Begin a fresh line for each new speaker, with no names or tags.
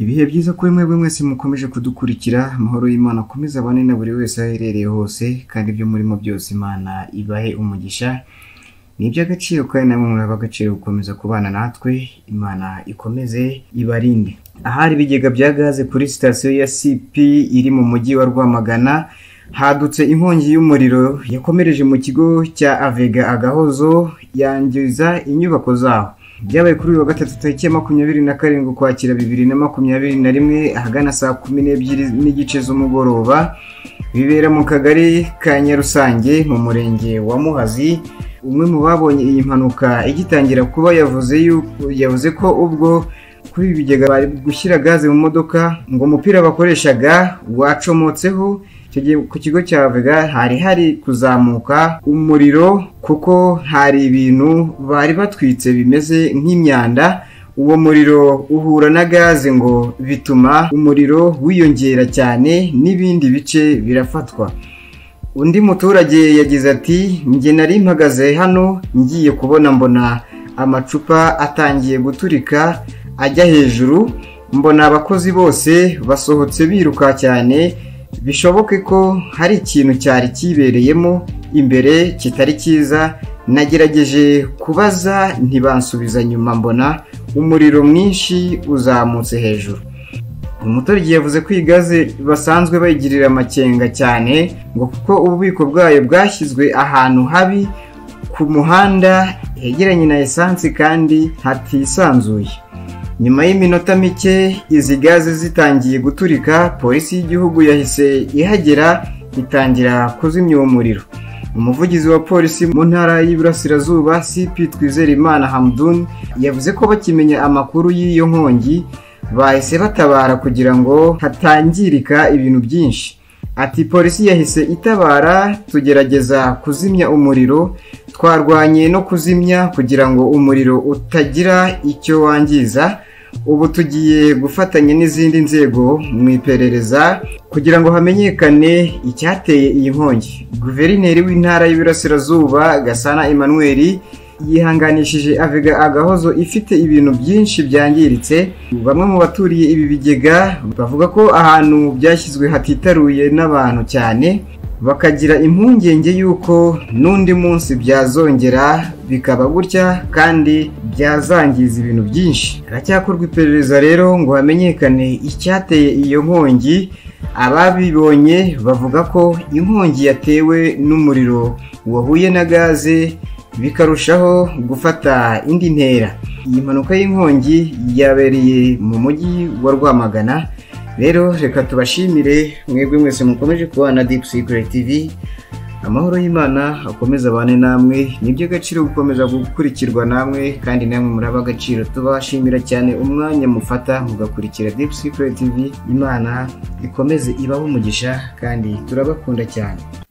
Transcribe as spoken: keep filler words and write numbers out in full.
Ibihe byiza kuri mwebwe mwese mukomeje kudukurikira. Amahoro y'Imana akomeza abane na buri wese aherereye hose, kandi ibyo murimo byose Imana ibahe umugisha. Ni iby'agaciro kandi namwe muraba agaciro gukomeza kubana natwe. Imana ikomeze ibarinde. Ahari ibigega bya gaze kuri sitasiyo ya C P iri mu mujyi wa Rwamagana hadutse inkongi y'umuriro yakomereje mu kigo cya Avega Agahozo, yangiza inyubako zaho. Byabaye kuri uyu wa gatatu tariki ya makumyabiri na karindwi Ukwakira bibiri na makumyabiri na rimwe ahagana saa kumi n'ebyiri n'igice z'umugoroba, bibera mu kagari ka Nyarusange mu murenge wa Muhazi. Umwe mu babonye iyi mpanuka igitangira kuba yavuze yuko yavuze ko ubwo kuri ibi bigega bari gushyira gaze mu modoka ngo umupira bakoreshaga wacomotseho. Ku kigo cya Vega hari hari kuzamuka umuriro kuko hari ibintu bari batwitse bimeze nk'imyanda. Uwo muriro uhura na gaze ngo bituma umuriro wiyongera cyane n'ibindi bice birafatwa. Undi muturage yagize ati, njye nari mpagaze hano ngiye kubona mbona amacupa atangiye guturika ajya hejuru, mbona abakozi bose basohotse biruka cyane, bishoboke ko hari ikintu cyari kibereyemo imbere kitari cyiza. Nagerageje kubaza ntibansubiza, nyuma mbona umuriro mwinshi uzamutse hejuru. Umuturage yavuze ko igaze basanzwe bayigirira amakenga cyane ngo kuko ububiko bwayo bwashyizwe ahantu habi ku muhanda hegeranye na esansi kandi hatisanzuye. Nyuma y'iminota mike izi gaze zitangiye guturika, polisi y'igihugu yahise ihagera itangira kuzimya uwo muriro. Umuvugizi wa polisi mu ntara y'Iburasirazuba C P Twizerimana Hamdun yavuze ko bakimenya amakuru y'iyo nkongi bahise batabara kugira ngo hatangirika ibintu byinshi. Ati, polisi yahise itabara tugerageza kuzimya umuriro, twarwanye no kuzimya kugira ngo umuriro utagira icyo wangiza. Ubu tugiye gufatanya n'izindi nzego mu iperereza kugira ngo hamenyekane icyateye iyi nkongi. Guverineri w'intara y'Iburasirazuba Gasana Emmanuel yihanganishije Avega Agahozo ifite ibintu byinshi byangiritse. Bamwe mu baturiye ibi bigega bavuga ko ahantu byashyizwe hatitaruye n'abantu cyane, bakagira impungenge yuko n'undi munsi byazongera bikaba gutya kandi byazangiza ibintu byinshi. Haracyakorwa iperereza rero ngo hamenyekane icyateye iyo nkongi. Ababibonye bavuga ko inkongi yatewe n'umuriro wahuye na gaze bikarushaho gufata indi ntera. Iyi mpanuka y'inkongi yabereye mu mujyi wa Rwamagana. Rero reka tubashimire mwebwe mwese mukomeje kubana na Deep Secret T V. Amahoro y'Imana akomeza abane namwe. Nibyo gaciro gukomeza gukurikirwa namwe, kandi namwe muraba agaciro. Tubashimira cyane umwanya mufata mugakurikira Deep Secret T V. Imana ikomeze ibaho umugisha kandi turabakunda cyane.